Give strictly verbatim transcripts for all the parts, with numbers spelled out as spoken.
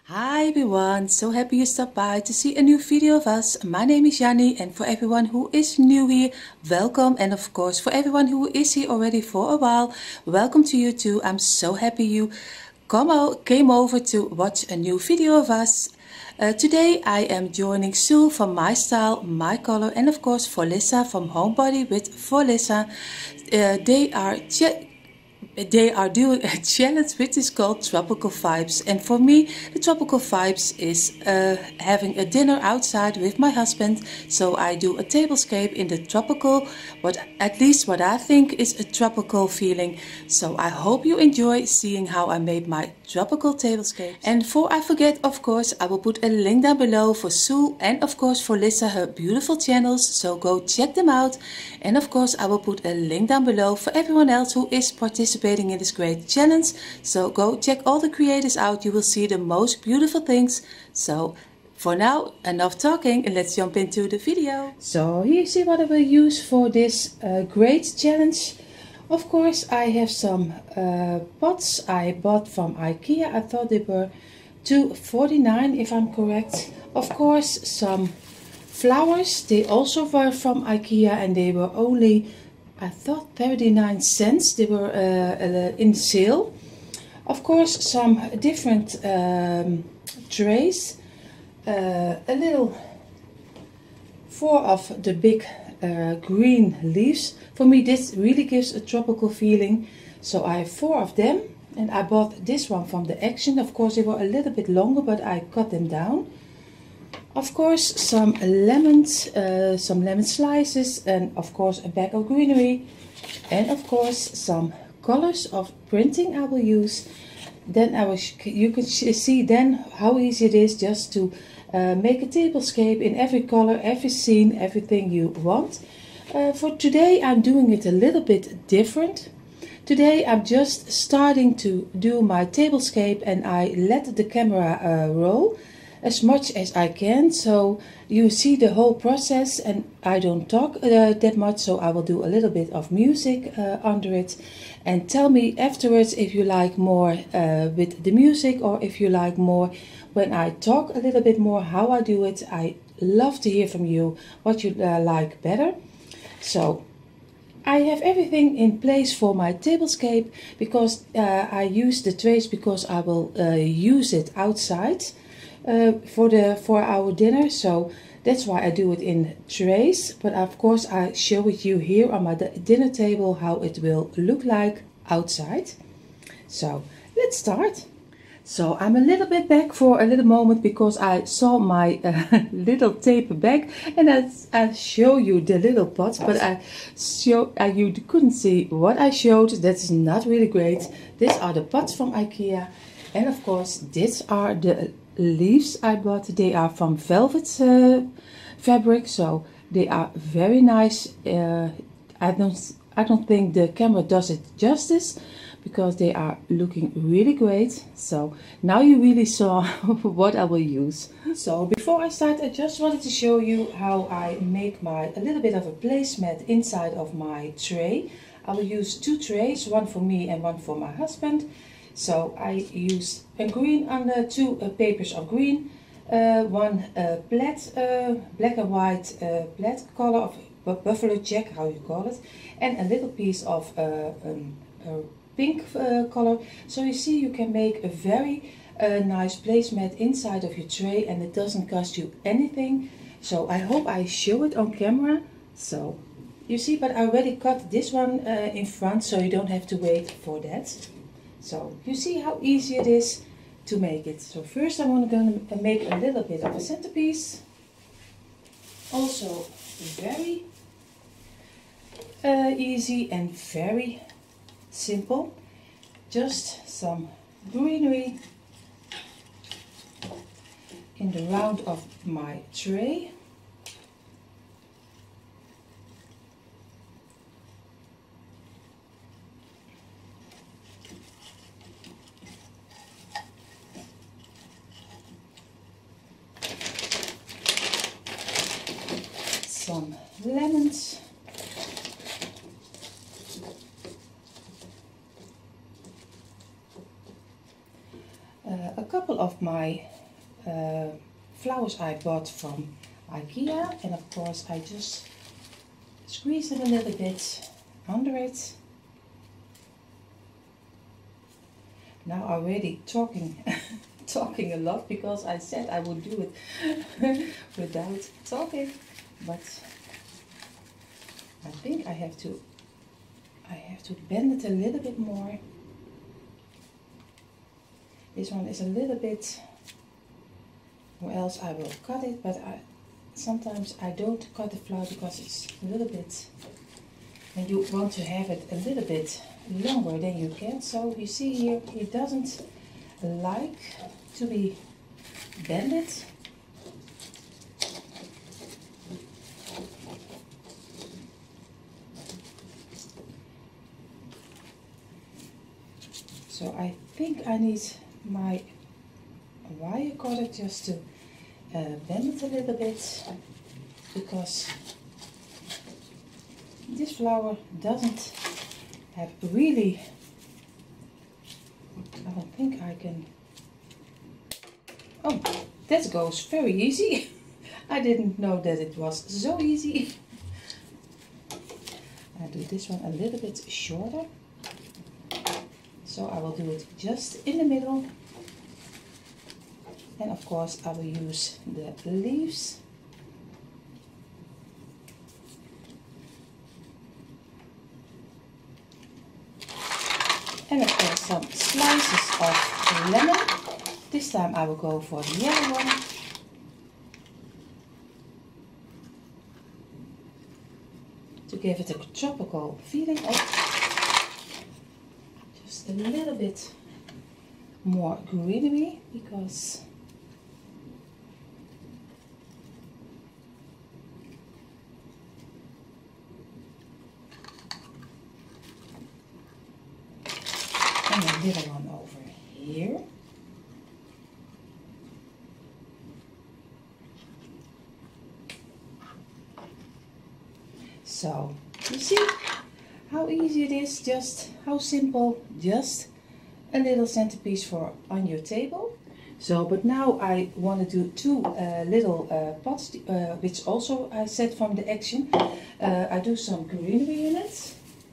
Hi everyone, so happy you stopped by to see a new video of us. My name is Jannie, and for everyone who is new here, welcome. And of course for everyone who is here already for a while, welcome to you too. I'm so happy you come out, came over to watch a new video of us. Uh, today I am joining Sue from My Style, My Color, and of course Folissa from Homebody with Folissa. Uh, they are They are doing a challenge which is called Tropical Vibes, and for me the Tropical Vibes is uh, having a dinner outside with my husband. So I do a tablescape in the tropical, what at least what I think is a tropical feeling. So I hope you enjoy seeing how I made my tropical tablescape. And before I forget, of course I will put a link down below for Sue and of course for Lisa, her beautiful channels, so go check them out. And of course I will put a link down below for everyone else who is participating in this great challenge. So go check all the creators out, you will see the most beautiful things. So for now, enough talking and let's jump into the video. So here you see what I will use for this uh, great challenge. Of course I have some uh, pots I bought from IKEA. I thought they were two forty-nine if I'm correct. Of course some flowers, they also were from IKEA and they were only, I thought, thirty-nine cents. They were uh, uh, in sale. Of course some different um, trays, uh, a little, four of the big uh, green leaves. For me this really gives a tropical feeling, so I have four of them. And I bought this one from the Action. Of course they were a little bit longer, but I cut them down. Of course some lemons, uh, some lemon slices, and of course a bag of greenery, and of course some colors of printing I will use. Then I will, you can see then how easy it is just to uh, make a tablescape in every color, every scene, everything you want. Uh, for today I'm doing it a little bit different. Today I'm just starting to do my tablescape and I let the camera uh, roll as much as I can, so you see the whole process, and I don't talk uh, that much, so I will do a little bit of music uh, under it. And tell me afterwards if you like more uh, with the music or if you like more when I talk a little bit more how I do it. I love to hear from you what you uh, like better. So I have everything in place for my tablescape because uh, I use the trays because I will uh, use it outside uh, for the for our dinner. So that's why I do it in trays. But of course I show it you here on my dinner table how it will look like outside. So let's start. So I'm a little bit back for a little moment because I saw my uh, little tape bag and I, I show you the little pots, but I show uh, you couldn't see what I showed. That's not really great. These are the pots from IKEA, and of course these are the leaves I bought. They are from velvet uh, fabric, so they are very nice. Uh, I don't I don't think the camera does it justice, because they are looking really great. So now you really saw what I will use. So before I start, I just wanted to show you how I make my a little bit of a placemat inside of my tray. I will use two trays, one for me and one for my husband. So I use a green under two uh, papers of green, uh, one uh, plaid, uh, black and white uh, plaid color of buffalo check, how you call it, and a little piece of uh, um, uh, pink uh, color. So you see you can make a very uh, nice placemat inside of your tray and it doesn't cost you anything. So I hope I show it on camera. So you see, but I already cut this one uh, in front, so you don't have to wait for that. So you see how easy it is to make it. So first I'm going to make a little bit of a centerpiece. Also very uh, easy and very simple. Just some greenery in the round of my tray. Some lemons. Uh, a couple of my uh, flowers I bought from IKEA, and of course I just squeeze it a little bit under it. Now already talking talking a lot because I said I would do it without talking, but I think I have to I have to bend it a little bit more. This one is a little bit, or else I will cut it, but I sometimes I don't cut the flower because it's a little bit, and you want to have it a little bit longer than you can. So you see here, it doesn't like to be bended. So I think I need my wire cutter just to uh, bend it a little bit, because this flower doesn't have really, I don't think I can, oh, that goes very easy. I didn't know that it was so easy. I do this one a little bit shorter. So I will do it just in the middle, and of course I will use the leaves. And of course some slices of lemon. This time I will go for the yellow one. To give it a tropical feeling. Oh. A little bit more greenery, because and a little one over here. So you see how easy it is, just how simple, just a little centerpiece for on your table. So, but now I want to do two uh, little uh, pots, uh, which also I said from the action. Uh, I do some greenery in it.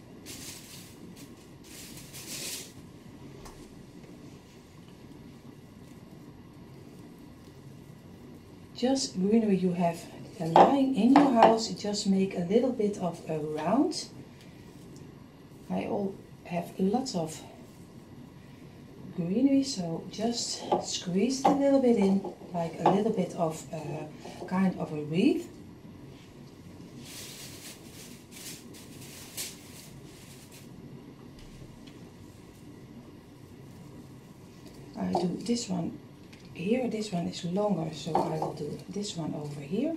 Just greenery you have lying in your house, just make a little bit of a round. I all have lots of greenery, so just squeeze it a little bit in, like a little bit of uh, kind of a wreath. I do this one here, this one is longer, so I will do this one over here.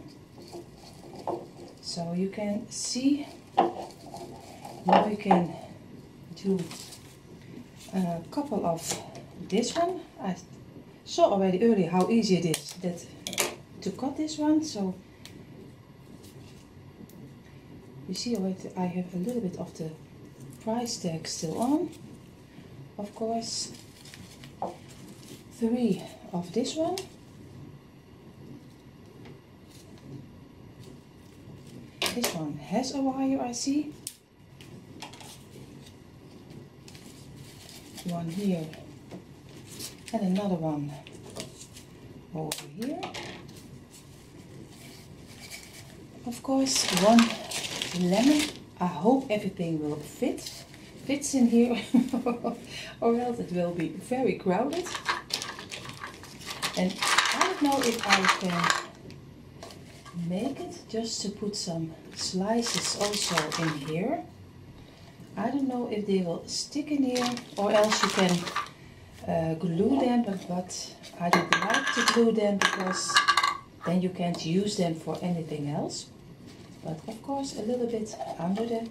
So you can see, now you can do a couple of this one. I saw already earlier how easy it is that to cut this one, so you see already I have a little bit of the price tag still on. Of course, three of this one. This one has a wire, I see. One here and another one over here. Of course, one lemon. I hope everything will fit fits in here or else it will be very crowded. And I don't know if I can make it just to put some slices also in here. I don't know if they will stick in here, or else you can uh, glue them, but, but I don't like to glue them because then you can't use them for anything else. But of course a little bit under the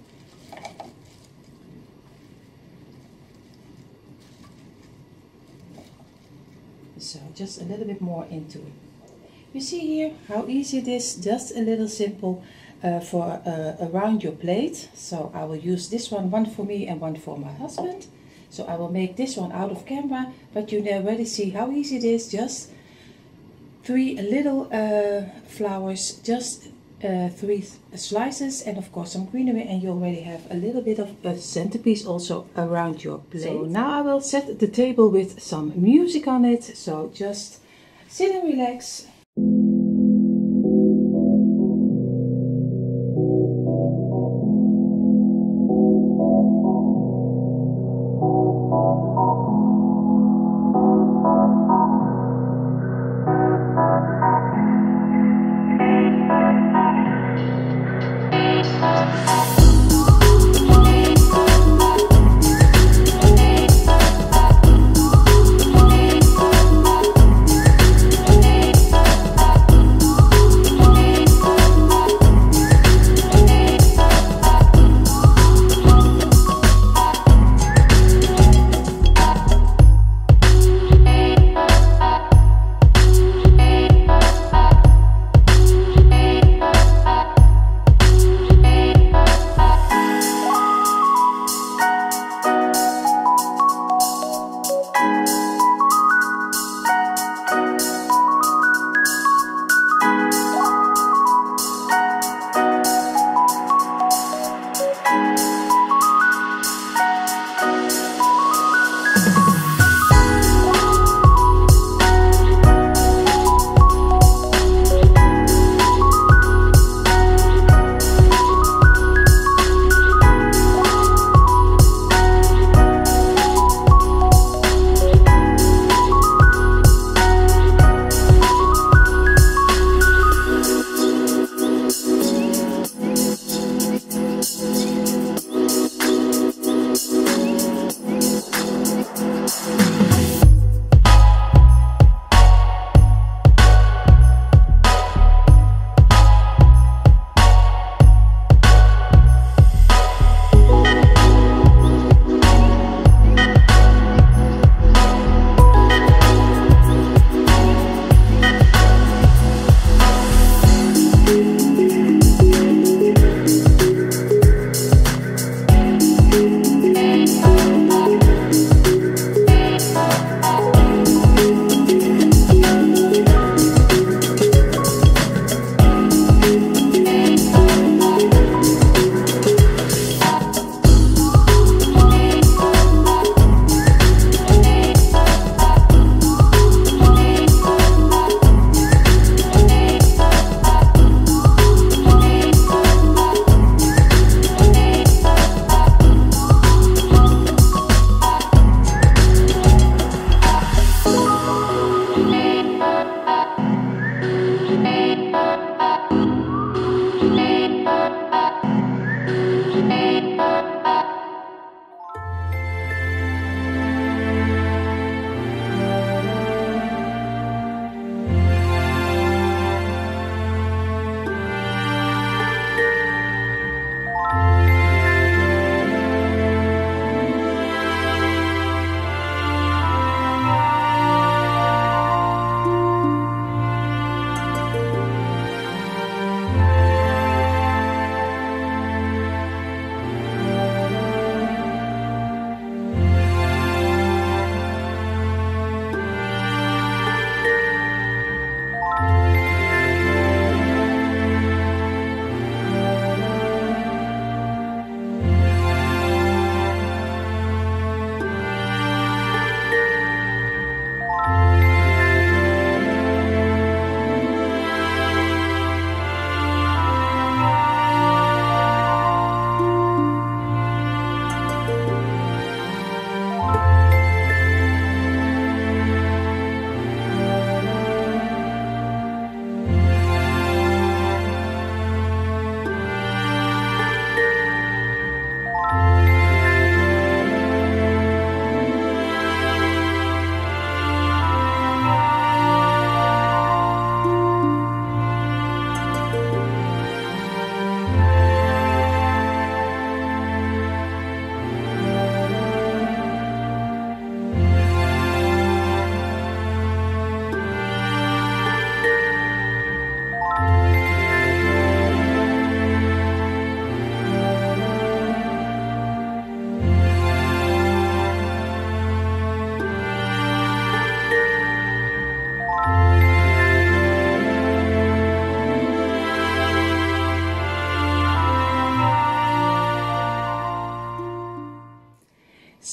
so just a little bit more into it. You see here how easy it is, just a little simple uh, for uh, around your plate. So I will use this one, one for me and one for my husband. So I will make this one out of camera, but you already see how easy it is, just three little uh, flowers, just uh, three slices, and of course some greenery, and you already have a little bit of a centerpiece also around your plate. So now I will set the table with some music on it, so just sit and relax.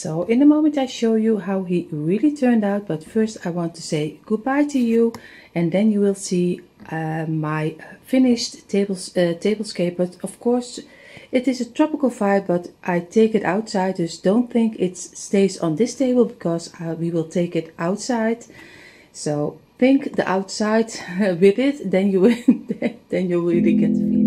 So in a moment I show you how he really turned out, but first I want to say goodbye to you, and then you will see uh, my finished tables, uh, tablescape. But of course it is a tropical vibe, but I take it outside, just don't think it stays on this table, because uh, we will take it outside. So think the outside with it, then you will then you really get the feeling.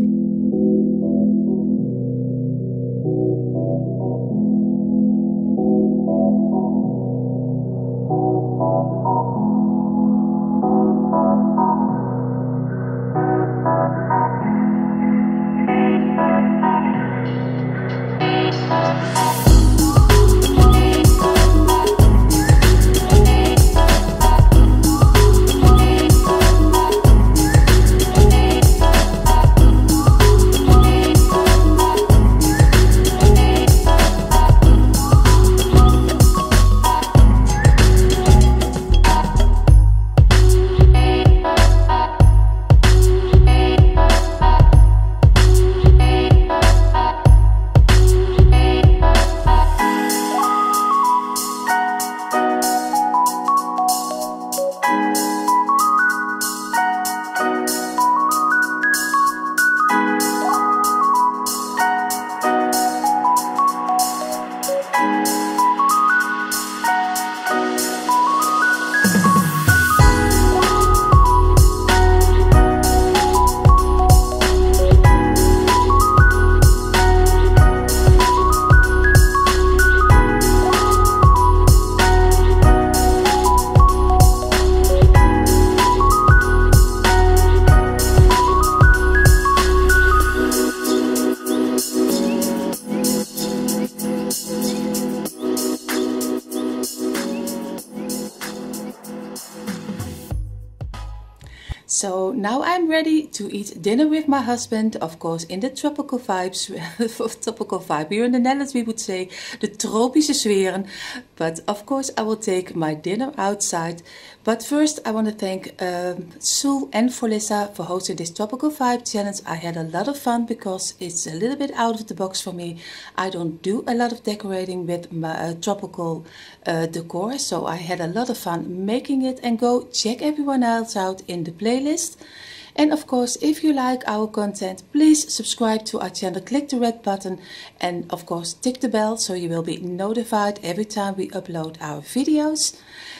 So now I'm ready to eat dinner with my husband, of course in the tropical vibes, tropical vibe. Here in the Netherlands we would say the tropische sferen, but of course I will take my dinner outside. But first I want to thank um, Sul and Folissa for hosting this tropical vibe challenge. I had a lot of fun because it's a little bit out of the box for me. I don't do a lot of decorating with my uh, tropical uh, decor, so I had a lot of fun making it. And go check everyone else out in the playlist. And of course, if you like our content, please subscribe to our channel, click the red button, and of course tick the bell so you will be notified every time we upload our videos.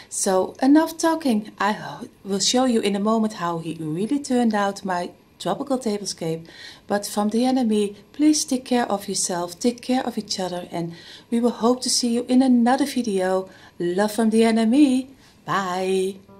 So enough talking, I will show you in a moment how he really turned out, my tropical tablescape. But from Diana and me, please take care of yourself, take care of each other, and we will hope to see you in another video. Love from Diana and me. Bye.